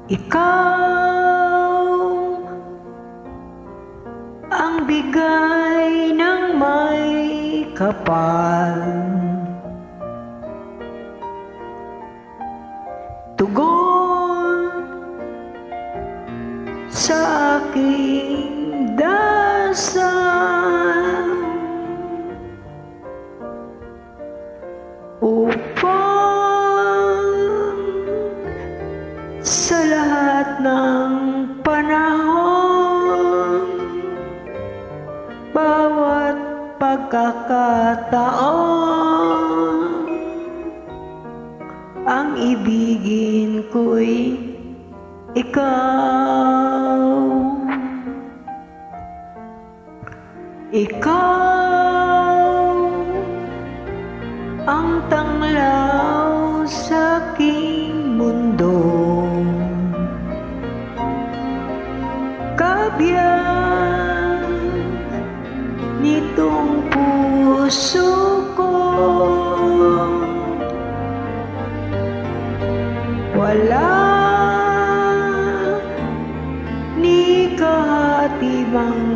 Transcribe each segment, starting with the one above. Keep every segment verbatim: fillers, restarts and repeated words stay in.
Ikaw ang bigay ng may kapal, tugon sa aking dasal, upang sa lahat ng panahon, bawat pagkakataon, ang ibigin ko'y ikaw. Ikaw ang tanglaw sa aking mundo, kabiyak nitong puso ko. Wala ni kahatibang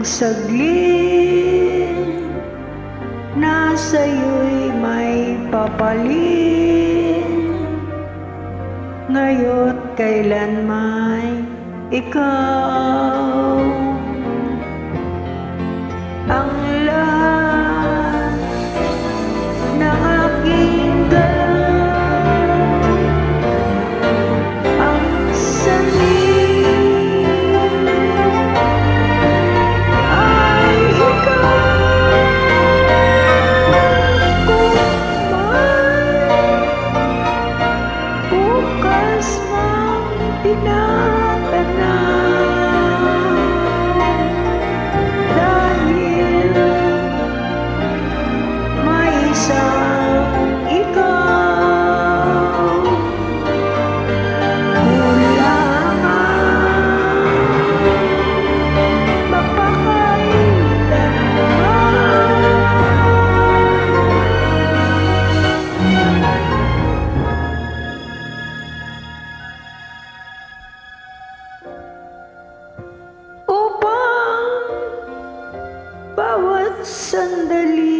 saglit na sa'yo'y may papalit, ngayo't kailanman ikaw ang lahat ng aking galaw, ang sanib ay ikaw. Kung may bukas mang tinatanaw, dahil may isang ikaw, kulangan mapakailanman. Upang bawat sandali